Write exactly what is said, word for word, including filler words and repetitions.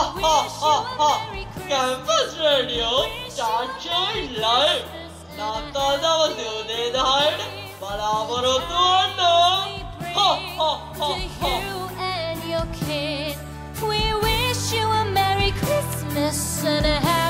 ha ha ha! Campus Radio đã trở lại. Làm ta ra một sự đề tài và là một đồ tuôn nữa. Ha ha ha ha! We wish you a Merry Christmas and a Happy